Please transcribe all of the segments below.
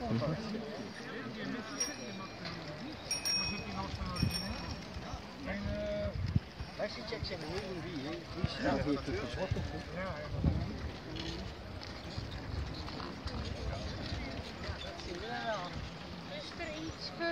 Is er iets voor?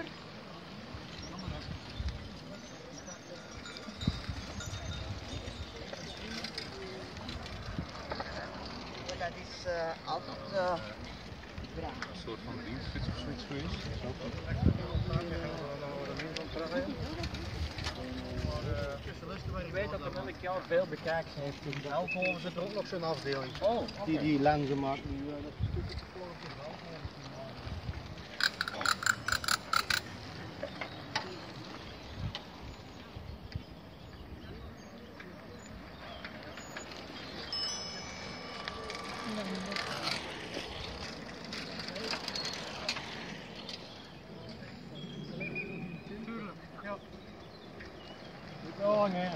Dat is altijd Een soort van dienstgids of zoiets geweest? Ik weet dat er elk jaar veel bekijks heeft. In Veldhoven zit er ook nog zo'n afdeling. Oh, okay. Die lenzen maakt nu. Oh nee.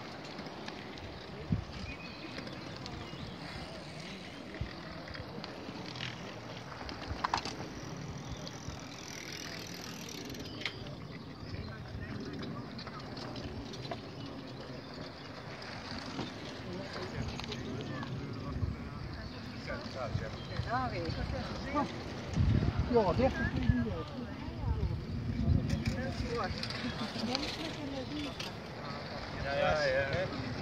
Ja, weer. Ja, 30 Dat is goed. Ja.